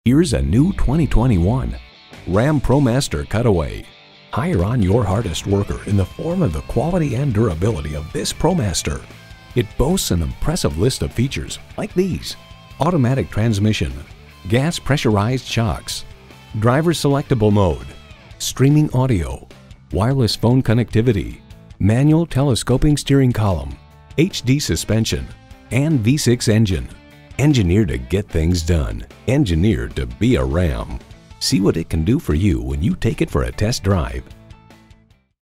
Here's a new 2021 Ram ProMaster Cutaway. Hire on your hardest worker in the form of the quality and durability of this ProMaster. It boasts an impressive list of features like these: automatic transmission, gas pressurized shocks, driver selectable mode, streaming audio, wireless phone connectivity, manual telescoping steering column, HD suspension, and V6 engine. Engineered to get things done. Engineered to be a Ram. See what it can do for you when you take it for a test drive.